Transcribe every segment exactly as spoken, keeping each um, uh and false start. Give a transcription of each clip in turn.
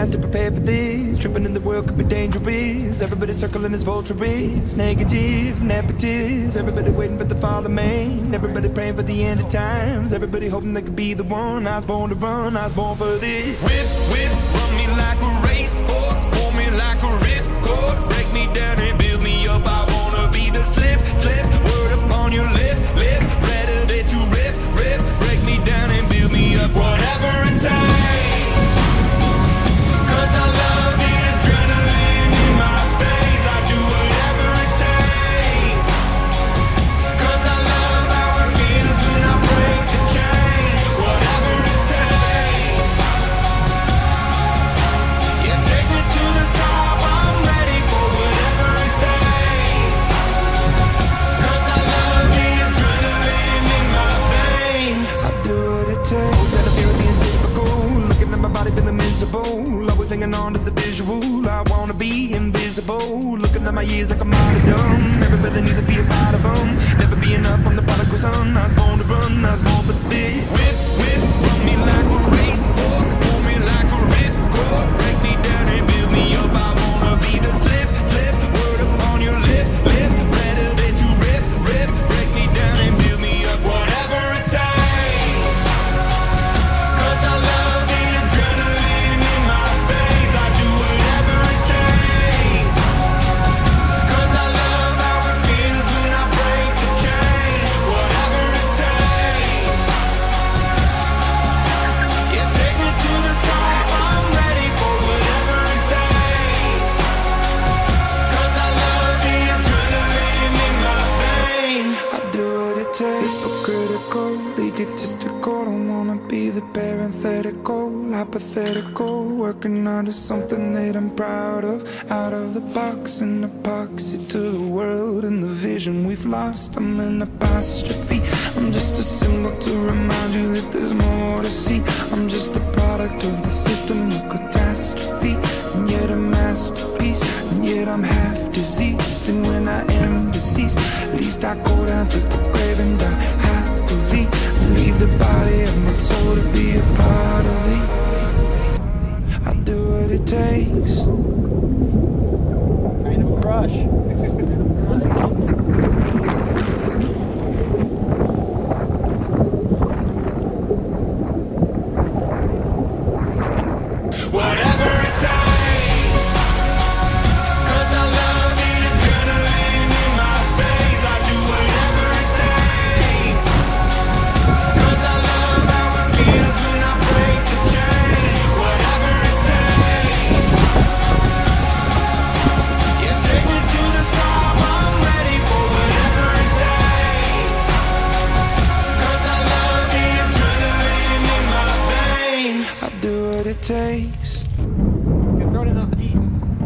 to prepare for this. Tripping in the world could be dangerous. Everybody circling as vultures, negative, negatives. Everybody waiting for the fall of man. Everybody praying for the end of times. Everybody hoping they could be the one. I was born to run, I was born for this. Whip, whip, run me like a racehorse, pull me like a ripcord, break me down and build me up. I wanna be the slip, slip, word upon your lip, lip. Better that you rip, rip, break me down and build me up. Whatever it takes, 'cause I love the adrenaline in my veins. I do whatever it takes, 'cause I love how it feels when I break the chains. Whatever it takes, yeah, take me to the top. I'm ready for whatever it takes, 'cause I love the adrenaline in my veins. I do what it takes. Gotta feel being typical. Looking at my body feeling miserable. Always hanging on to the visual. I wanna be invisible. Looking at my years like I'm out of dumb. Everybody needs to be a part of them. Never be enough from the prodigal son. I was born to run, I was born for this. Whip, whip, run me like a racehorse, pull me like a ripcord, break me down and build me up. I wanna be the slip, slip, word upon your lip, lip. Better that you rip, rip, break me down and build me up. Whatever it takes, 'cause I love the adrenaline in my veins. I do whatever it takes, 'cause I love how it feels when I break the chains. Whatever it takes, yeah, take me to the top. I'm ready for whatever it takes, 'cause I love the adrenaline in my veins. I do what it takes. Hypocritical, egotistical. Don't wanna be the parenthetical, hypothetical. Working out of something that I'm proud of. Out of the box, an epoxy to the world and the vision we've lost. I'm an apostrophe. I'm just a symbol to remind you that there's more to see. I'm just a product of the system of catastrophe, and yet a masterpiece. And yet I'm half diseased, and when I am deceased, at least I go down to the grave and die happily. Leave the body of my soul to be a part of me. I do what it takes. Kind of a crush. Whatever it takes, 'cause I love the adrenaline in my veins. I do whatever it takes, 'cause I love how it feels when I break the chains. Whatever it takes, yeah, take me to the top. I'm ready for whatever it takes, 'cause I love the adrenaline in my veins. I do what it takes. Get thrown in those knees.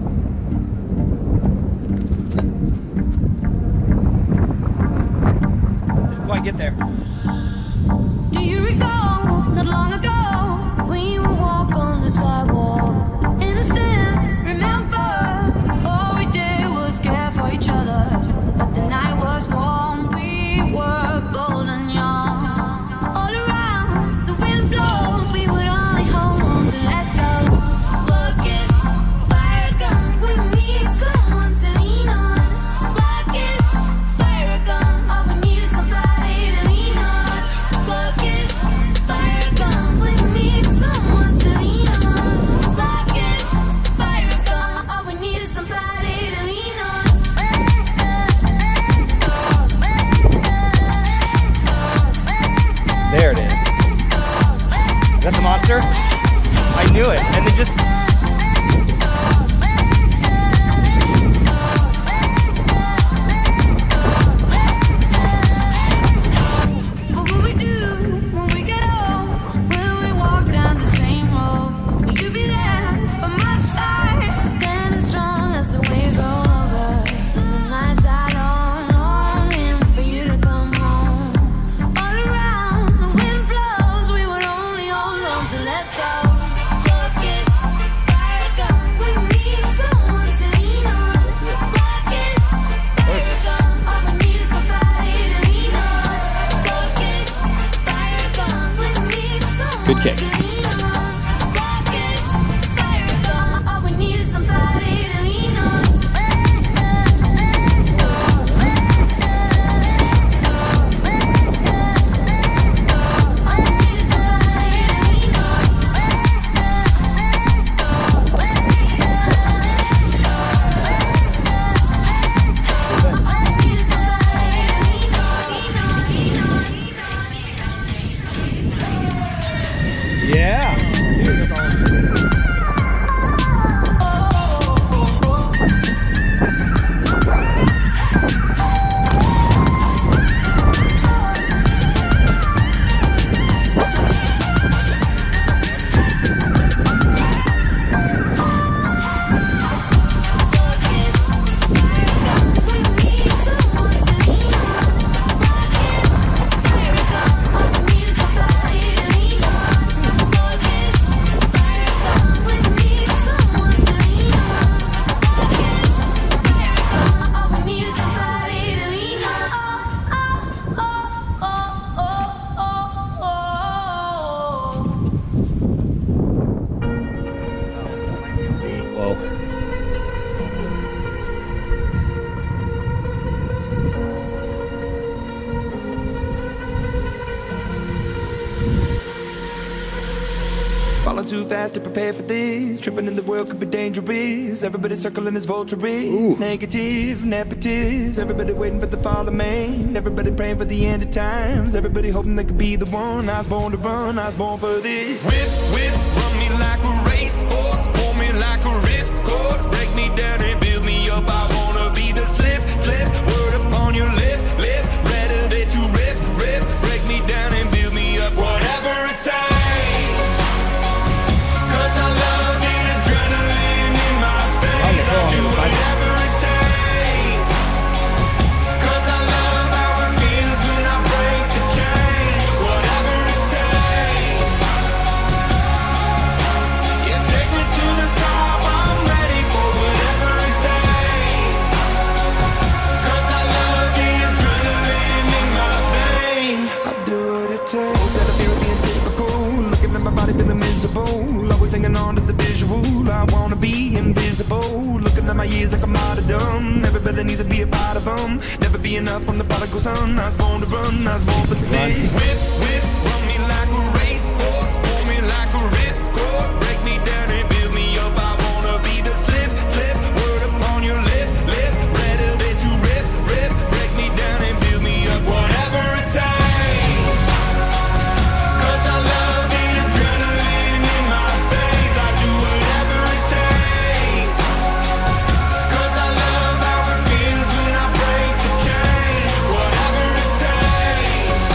Didn't quite get there. Do you recall, not long ago, when you would walk on the sidewalk? Innocent, remember, all we did was care for each other. But the night was warm, we were bold and young. All around, the wind blows, we would only hold on to let go. Focus, fire gun, we need someone to lean on. Focus, fire gun, all we need is somebody to lean on. Focus, fire gun, we need someone to lean on. Focus, fire gun, all we need is somebody to lean on. There it is. Is that the monster? I knew it. And then just... What will we do when we get old? Will we walk down the same road? Will you be there by my side, standing strong as the waves roll over? And the nights are long, longing for you to come home. All around, the wind blows, we would only hold on to let go. Focus, fire gun, we need someone to lean on. Focus, fire gun, all we need is somebody to lean on. Focus, fire gun, we need someone Good kick. to lean on. Focus, fire gun. faster, prepare for this. Tripping in the world could be dangerous. Everybody circling as vultures. Negative, nepotist. Everybody waiting for the fall of man. Everybody praying for the end of times. Everybody hoping they could be the one. I was born to run, I was born for this. Whip, whip, run me like a racehorse. Pull me like a ripcord. Break me down and build me up. I wanna be the slip, slip. Word upon your lip, lip. Better that you rip, rip. Break me down and build me up. Whatever it takes. Cause I love the adrenaline in my veins. I'll do whatever it takes. Cause I love how it feels when I break the chains. Whatever it takes. Yeah, take me to the top. I'm ready for whatever it takes. Cause I love the adrenaline in my veins. I'll do what it takes. That I feel being typical. Looking at my body feeling miserable. Always hanging on to the visual. I wanna be invisible. Looking at my years like a martyrdom. Everybody needs to be a part of them. Never be enough from the prodigal son. I was born to run, I was born for this. Whip, whip, run me like a racehorse. Pull me like a ripcord. Break me down and build me up. I wanna be the slip, slip. Word upon your lip, lip. Better that you rip, rip. Break me down and build me up. Whatever it takes. Cause I love the adrenaline in my veins. I do whatever it takes. Cause I love how it feels when I break the chains. Whatever it takes.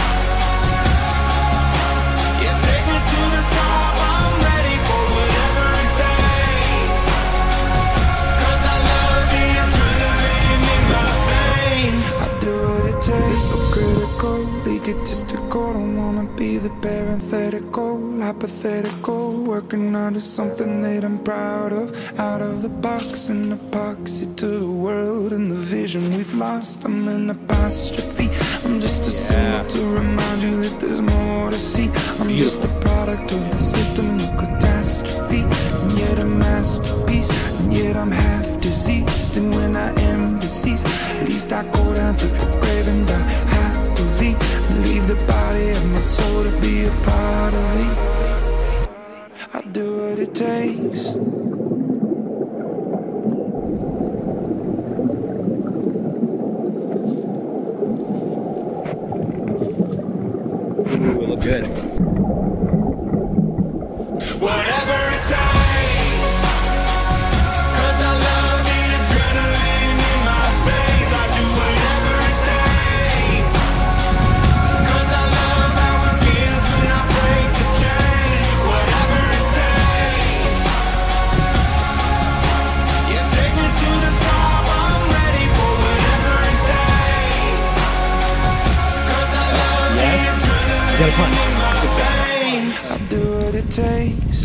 Yeah, take me to the top. I'm ready for whatever it takes. Cause I love the adrenaline in my veins. I do what it takes. But critical, egotistical. Don't wanna be the parenthetical, hypothetical. Working out of something that I'm proud of. Out of the box, an epoxy to the world and the vision we've lost. I'm an apostrophe. I'm just a symbol to remind you that there's more to see. I'm just a product of the system, no catastrophe. And yet a masterpiece, and yet I'm half diseased. And when I am deceased, at least I go down to the grave and die happily. And leave the body of my soul to be a part of me. I do what it takes. We look good. Whatever it takes. Cause I love the adrenaline in my veins. I do whatever it takes. Cause I love how it feels when I break the chains. Whatever it takes. Yeah, take me to the top. I'm ready for whatever it takes. Cause I love the You gotta punch. adrenaline in my veins. I do what it takes.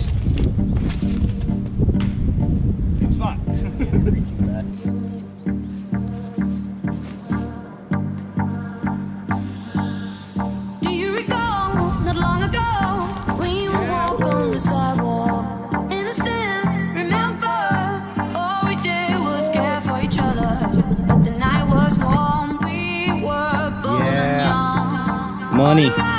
Same spot. Do you recall not long ago when you would walk on the sidewalk? Innocent, remember, all we did was care for each other. But the night was warm, we were bold and young. Money.